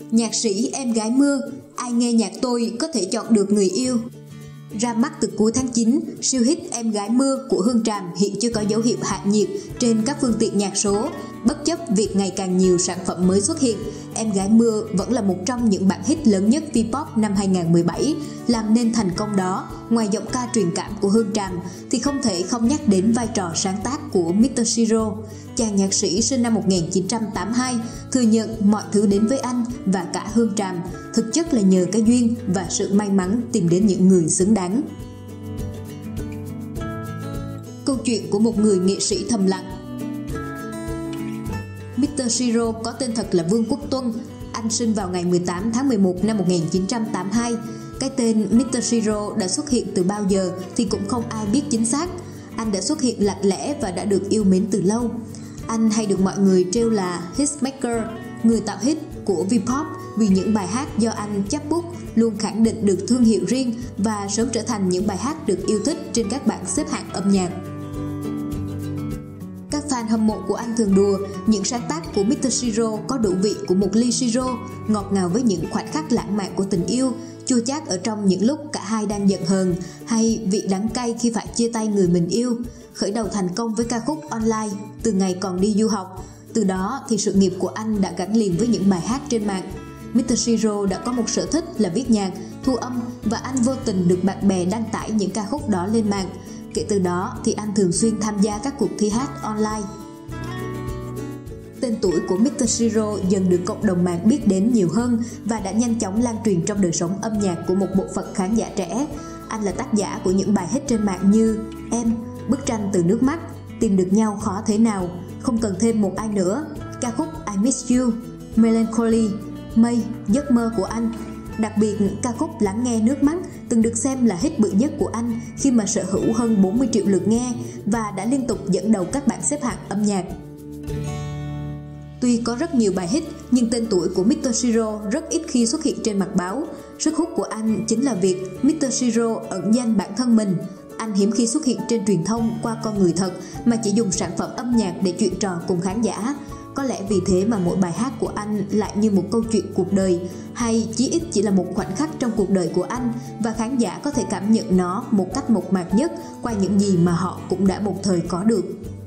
Nhạc sĩ Em Gái Mưa, ai nghe nhạc tôi có thể chọn được người yêu. Ra mắt từ cuối tháng 9, siêu hit Em Gái Mưa của Hương Tràm hiện chưa có dấu hiệu hạ nhiệt trên các phương tiện nhạc số. Bất chấp việc ngày càng nhiều sản phẩm mới xuất hiện, Em Gái Mưa vẫn là một trong những bản hit lớn nhất V-pop năm 2017. Làm nên thành công đó, ngoài giọng ca truyền cảm của Hương Tràm thì không thể không nhắc đến vai trò sáng tác của Mr. Siro. Chàng nhạc sĩ sinh năm 1982 thừa nhận mọi thứ đến với anh và cả Hương Tràm thực chất là nhờ cái duyên và sự may mắn tìm đến những người xứng đáng. Câu chuyện của một người nghệ sĩ thầm lặng. Mr. Siro có tên thật là Vương Quốc Tuân. Anh sinh vào ngày 18 tháng 11 năm 1982. Cái tên Mr. Siro đã xuất hiện từ bao giờ thì cũng không ai biết chính xác. Anh đã xuất hiện lặng lẽ và đã được yêu mến từ lâu. Anh hay được mọi người trêu là Hitmaker, người tạo hit của V-pop, vì những bài hát do anh chắp bút luôn khẳng định được thương hiệu riêng và sớm trở thành những bài hát được yêu thích trên các bảng xếp hạng âm nhạc. Các fan hâm mộ của anh thường đùa những sáng tác của Mr. Siro có độ vị của một ly siro, ngọt ngào với những khoảnh khắc lãng mạn của tình yêu, chua chát ở trong những lúc cả hai đang giận hờn, hay vị đắng cay khi phải chia tay người mình yêu. Khởi đầu thành công với ca khúc Online từ ngày còn đi du học. Từ đó thì sự nghiệp của anh đã gắn liền với những bài hát trên mạng. Mr. Siro đã có một sở thích là viết nhạc, thu âm và anh vô tình được bạn bè đăng tải những ca khúc đó lên mạng. Kể từ đó thì anh thường xuyên tham gia các cuộc thi hát online. Tên tuổi của Mr. Siro dần được cộng đồng mạng biết đến nhiều hơn và đã nhanh chóng lan truyền trong đời sống âm nhạc của một bộ phận khán giả trẻ. Anh là tác giả của những bài hit trên mạng như Em, Bức tranh từ nước mắt, Tìm được nhau khó thế nào, Không cần thêm một ai nữa, ca khúc I Miss You, Melancholy, Mây, Giấc mơ của anh. Đặc biệt, ca khúc Lắng nghe nước mắt từng được xem là hit bự nhất của anh khi mà sở hữu hơn 40 triệu lượt nghe và đã liên tục dẫn đầu các bảng xếp hạng âm nhạc. Tuy có rất nhiều bài hit, nhưng tên tuổi của Mr. Siro rất ít khi xuất hiện trên mặt báo. Sức hút của anh chính là việc Mr. Siro ẩn danh bản thân mình. Anh hiếm khi xuất hiện trên truyền thông qua con người thật mà chỉ dùng sản phẩm âm nhạc để chuyện trò cùng khán giả. Có lẽ vì thế mà mỗi bài hát của anh lại như một câu chuyện cuộc đời, hay chí ít chỉ là một khoảnh khắc trong cuộc đời của anh, và khán giả có thể cảm nhận nó một cách mộc mạc nhất qua những gì mà họ cũng đã một thời có được.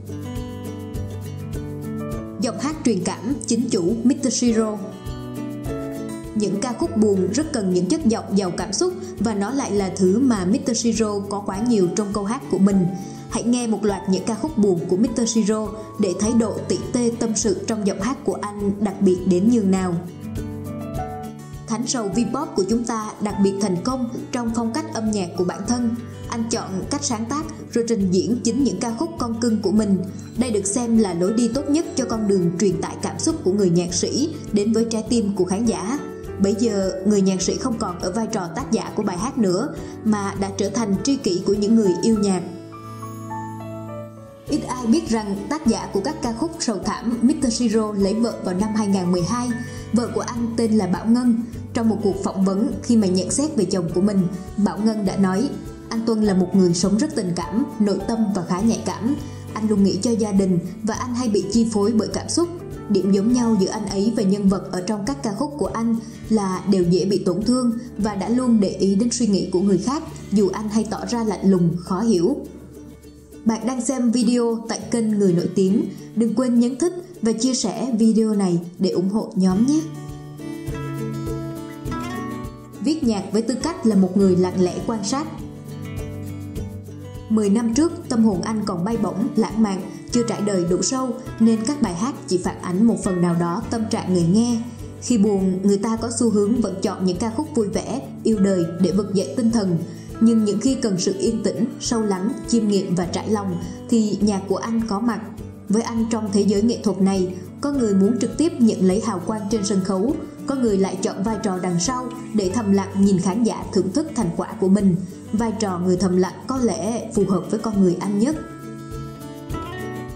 Giọng hát truyền cảm chính chủ Mr. Siro. Những ca khúc buồn rất cần những chất giọng giàu cảm xúc, và nó lại là thứ mà Mr. Siro có quá nhiều trong câu hát của mình. Hãy nghe một loạt những ca khúc buồn của Mr. Siro để thấy độ tỉ tê tâm sự trong giọng hát của anh đặc biệt đến nhường nào. Thánh sầu V-pop của chúng ta đặc biệt thành công trong phong cách âm nhạc của bản thân. Anh chọn cách sáng tác rồi trình diễn chính những ca khúc con cưng của mình. Đây được xem là lối đi tốt nhất cho con đường truyền tải cảm xúc của người nhạc sĩ đến với trái tim của khán giả. Bây giờ, người nhạc sĩ không còn ở vai trò tác giả của bài hát nữa, mà đã trở thành tri kỷ của những người yêu nhạc. Ít ai biết rằng tác giả của các ca khúc sầu thảm Mr. Siro lấy vợ vào năm 2012. Vợ của anh tên là Bảo Ngân. Trong một cuộc phỏng vấn khi mà nhận xét về chồng của mình, Bảo Ngân đã nói: anh Tuân là một người sống rất tình cảm, nội tâm và khá nhạy cảm. Anh luôn nghĩ cho gia đình và anh hay bị chi phối bởi cảm xúc. Điểm giống nhau giữa anh ấy và nhân vật ở trong các ca khúc của anh là đều dễ bị tổn thương và đã luôn để ý đến suy nghĩ của người khác, dù anh hay tỏ ra lạnh lùng, khó hiểu. Bạn đang xem video tại kênh Người Nổi Tiếng. Đừng quên nhấn thích và chia sẻ video này để ủng hộ nhóm nhé. Viết nhạc với tư cách là một người lặng lẽ quan sát. 10 năm trước, tâm hồn anh còn bay bổng, lãng mạn, chưa trải đời đủ sâu, nên các bài hát chỉ phản ánh một phần nào đó tâm trạng người nghe. Khi buồn, người ta có xu hướng vẫn chọn những ca khúc vui vẻ, yêu đời để vực dậy tinh thần. Nhưng những khi cần sự yên tĩnh, sâu lắng, chiêm nghiệm và trải lòng thì nhạc của anh có mặt. Với anh, trong thế giới nghệ thuật này, có người muốn trực tiếp nhận lấy hào quang trên sân khấu, có người lại chọn vai trò đằng sau để thầm lặng nhìn khán giả thưởng thức thành quả của mình. Vai trò người thầm lặng có lẽ phù hợp với con người anh nhất. Trước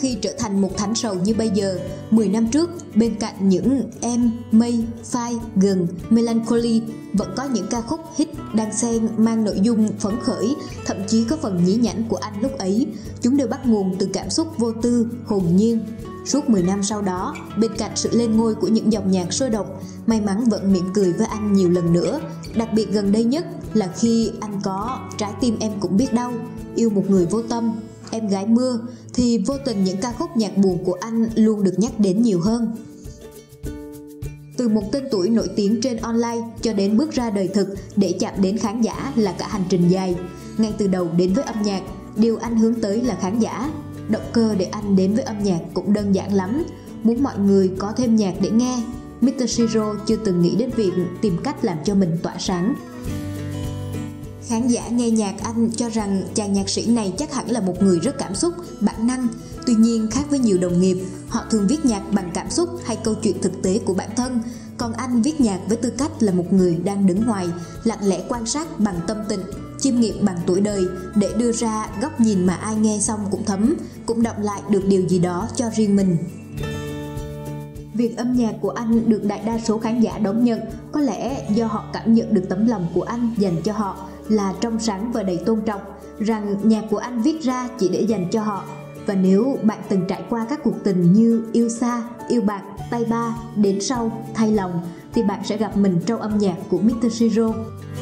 khi trở thành một thánh sầu như bây giờ, 10 năm trước, bên cạnh những Em, Mây, Phai, Gần, Melancholy, vẫn có những ca khúc hit đan xen mang nội dung phấn khởi, thậm chí có phần nhí nhảnh của anh lúc ấy. Chúng đều bắt nguồn từ cảm xúc vô tư, hồn nhiên. Suốt 10 năm sau đó, bên cạnh sự lên ngôi của những dòng nhạc sôi động, may mắn vẫn mỉm cười với anh nhiều lần nữa. Đặc biệt gần đây nhất là khi anh có Trái tim em cũng biết đau, Yêu một người vô tâm, Em gái mưa, thì vô tình những ca khúc nhạc buồn của anh luôn được nhắc đến nhiều hơn. Từ một tên tuổi nổi tiếng trên online cho đến bước ra đời thực để chạm đến khán giả là cả hành trình dài. Ngay từ đầu đến với âm nhạc, điều anh hướng tới là khán giả. Động cơ để anh đến với âm nhạc cũng đơn giản lắm, muốn mọi người có thêm nhạc để nghe. Mr. Siro chưa từng nghĩ đến việc tìm cách làm cho mình tỏa sáng. Khán giả nghe nhạc anh cho rằng chàng nhạc sĩ này chắc hẳn là một người rất cảm xúc, bản năng. Tuy nhiên, khác với nhiều đồng nghiệp, họ thường viết nhạc bằng cảm xúc hay câu chuyện thực tế của bản thân. Còn anh viết nhạc với tư cách là một người đang đứng ngoài, lặng lẽ quan sát bằng tâm tình, chiêm nghiệm bằng tuổi đời để đưa ra góc nhìn mà ai nghe xong cũng thấm, cũng đọng lại được điều gì đó cho riêng mình. Việc âm nhạc của anh được đại đa số khán giả đón nhận có lẽ do họ cảm nhận được tấm lòng của anh dành cho họ là trong sáng và đầy tôn trọng, rằng nhạc của anh viết ra chỉ để dành cho họ. Và nếu bạn từng trải qua các cuộc tình như yêu xa, yêu bạc, tay ba, đến sau, thay lòng, thì bạn sẽ gặp mình trong âm nhạc của Mr. Siro.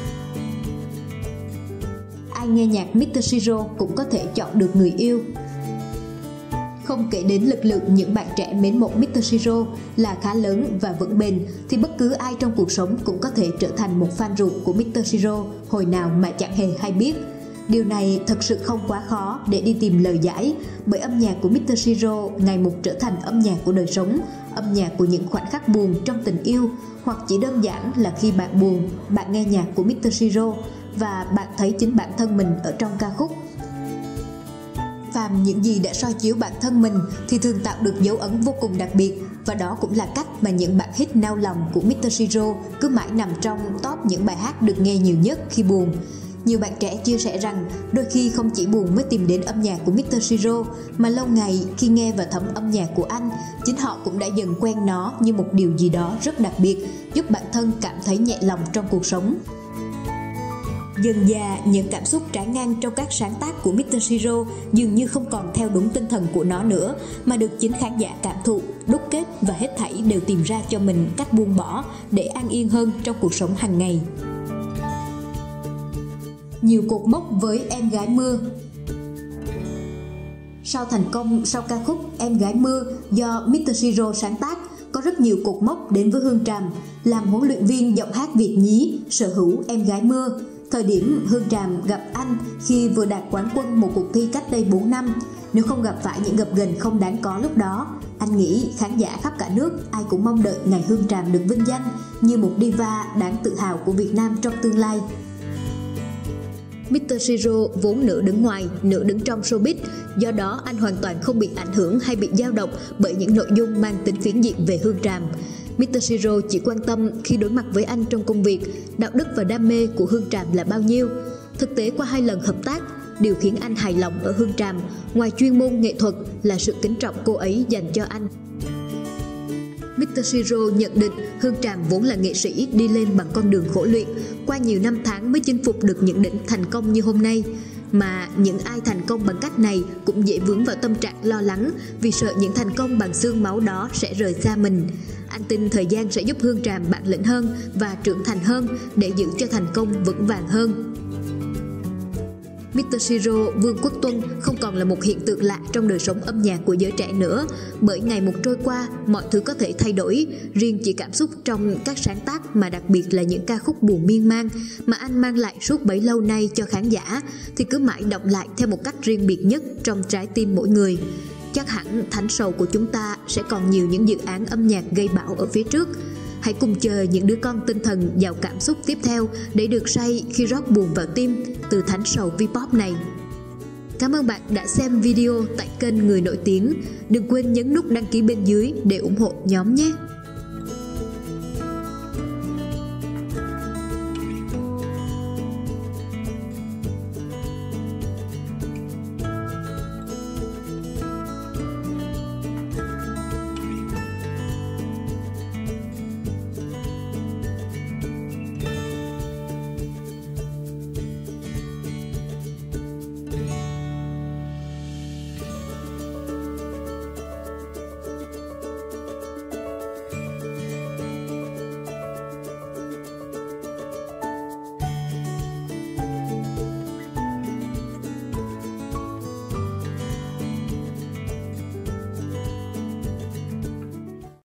Ai nghe nhạc Mr. Siro cũng có thể chọn được người yêu. Không kể đến lực lượng những bạn trẻ mến mộ Mr. Siro là khá lớn và vững bền, thì bất cứ ai trong cuộc sống cũng có thể trở thành một fan ruột của Mr. Siro hồi nào mà chẳng hề hay biết. Điều này thật sự không quá khó để đi tìm lời giải, bởi âm nhạc của Mr. Siro ngày một trở thành âm nhạc của đời sống, âm nhạc của những khoảnh khắc buồn trong tình yêu, hoặc chỉ đơn giản là khi bạn buồn, bạn nghe nhạc của Mr. Siro và bạn thấy chính bản thân mình ở trong ca khúc. Phàm những gì đã soi chiếu bản thân mình thì thường tạo được dấu ấn vô cùng đặc biệt, và đó cũng là cách mà những bản hit nao lòng của Mr. Siro cứ mãi nằm trong top những bài hát được nghe nhiều nhất khi buồn. Nhiều bạn trẻ chia sẻ rằng đôi khi không chỉ buồn mới tìm đến âm nhạc của Mr. Siro, mà lâu ngày khi nghe và thấm âm nhạc của anh, chính họ cũng đã dần quen nó như một điều gì đó rất đặc biệt, giúp bản thân cảm thấy nhẹ lòng trong cuộc sống. Dần dà, những cảm xúc trái ngang trong các sáng tác của Mr. Siro dường như không còn theo đúng tinh thần của nó nữa, mà được chính khán giả cảm thụ, đúc kết và hết thảy đều tìm ra cho mình cách buông bỏ để an yên hơn trong cuộc sống hàng ngày. Nhiều cột mốc với Em gái mưa. Sau thành công sau ca khúc Em gái mưa do Mr. Siro sáng tác, có rất nhiều cột mốc đến với Hương Tràm, làm huấn luyện viên giọng hát Việt nhí, sở hữu Em gái mưa. Thời điểm Hương Tràm gặp anh khi vừa đạt quán quân một cuộc thi cách đây 4 năm. Nếu không gặp phải những gập ghềnh không đáng có lúc đó, anh nghĩ khán giả khắp cả nước ai cũng mong đợi ngày Hương Tràm được vinh danh như một diva đáng tự hào của Việt Nam trong tương lai. Mr. Siro vốn nửa đứng ngoài, nửa đứng trong showbiz, do đó anh hoàn toàn không bị ảnh hưởng hay bị dao động bởi những nội dung mang tính phiến diện về Hương Tràm. Mr. Siro chỉ quan tâm khi đối mặt với anh trong công việc, đạo đức và đam mê của Hương Tràm là bao nhiêu. Thực tế qua 2 lần hợp tác, điều khiến anh hài lòng ở Hương Tràm, ngoài chuyên môn nghệ thuật là sự kính trọng cô ấy dành cho anh. Mr. Siro nhận định Hương Tràm vốn là nghệ sĩ đi lên bằng con đường khổ luyện, qua nhiều năm tháng mới chinh phục được những đỉnh thành công như hôm nay. Mà những ai thành công bằng cách này cũng dễ vướng vào tâm trạng lo lắng vì sợ những thành công bằng xương máu đó sẽ rời xa mình. Anh tin thời gian sẽ giúp Hương Tràm bản lĩnh hơn và trưởng thành hơn để giữ cho thành công vững vàng hơn. Mr. Siro Vương Quốc Tuân không còn là một hiện tượng lạ trong đời sống âm nhạc của giới trẻ nữa, bởi ngày một trôi qua, mọi thứ có thể thay đổi. Riêng chỉ cảm xúc trong các sáng tác, mà đặc biệt là những ca khúc buồn miên man mà anh mang lại suốt bấy lâu nay cho khán giả, thì cứ mãi đọng lại theo một cách riêng biệt nhất trong trái tim mỗi người. Chắc hẳn thánh sầu của chúng ta sẽ còn nhiều những dự án âm nhạc gây bão ở phía trước. Hãy cùng chờ những đứa con tinh thần giàu cảm xúc tiếp theo để được say khi rót buồn vào tim từ thánh sầu V-pop này. Cảm ơn bạn đã xem video tại kênh Người Nổi Tiếng. Đừng quên nhấn nút đăng ký bên dưới để ủng hộ nhóm nhé!